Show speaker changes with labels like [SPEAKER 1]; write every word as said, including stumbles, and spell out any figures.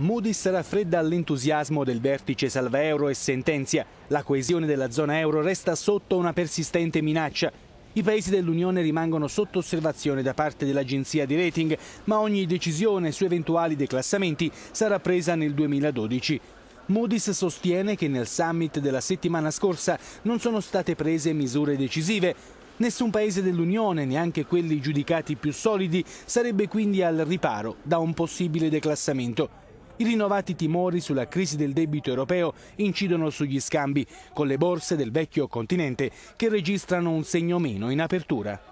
[SPEAKER 1] Moody's raffredda l'entusiasmo del vertice salva euro e sentenzia: la coesione della zona euro resta sotto una persistente minaccia. I paesi dell'Unione rimangono sotto osservazione da parte dell'agenzia di rating, ma ogni decisione su eventuali declassamenti sarà presa nel duemiladodici. Moody's sostiene che nel summit della settimana scorsa non sono state prese misure decisive. Nessun paese dell'Unione, neanche quelli giudicati più solidi, sarebbe quindi al riparo da un possibile declassamento. I rinnovati timori sulla crisi del debito europeo incidono sugli scambi, con le borse del vecchio continente che registrano un segno meno in apertura.